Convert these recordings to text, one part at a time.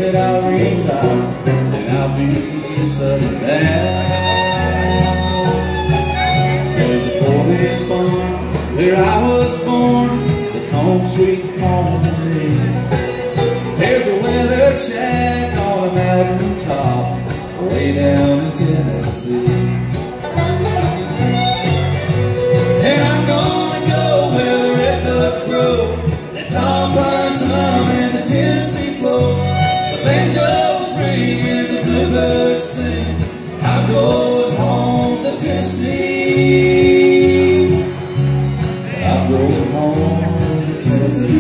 that I'll retire, then I'll be settled down. There's a 4-man's farm where I was born, it's home sweet home to me. There's a weathered shack on a mountain top, way down in Tennessee. And I'm gonna go where the redbuds grow, the tall pines hum and the Tennessee flow, the banjos ring and the bluebirds sing. I'm going home to Tennessee. I'm going home to Tennessee.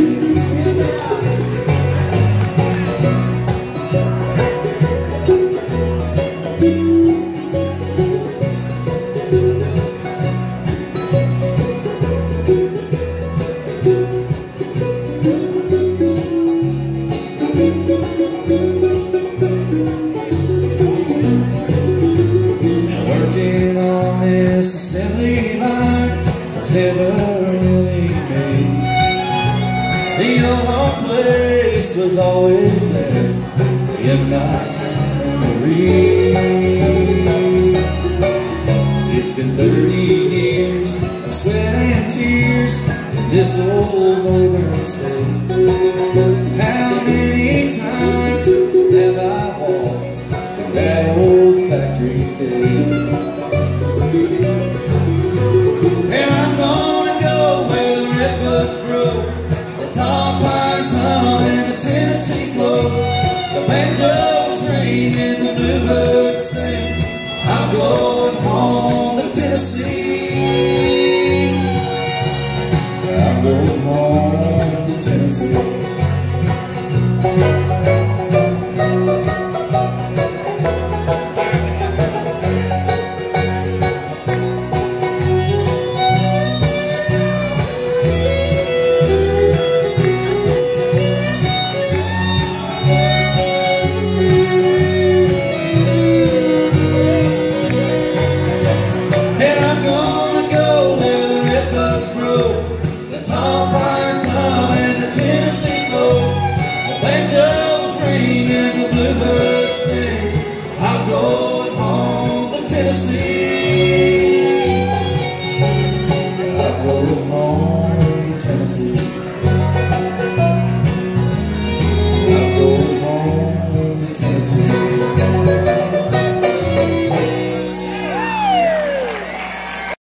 Working on this assembly line was never really made. The old place was always there in my memory. It's been 30 years of sweat and tears in this old northern state. How many times have I walked from that old factory gate? And I'm gonna go where the redbuds grow, the tall pines hum and the Tennessee flow, the banjos ring and the bluebirds sing. I'm going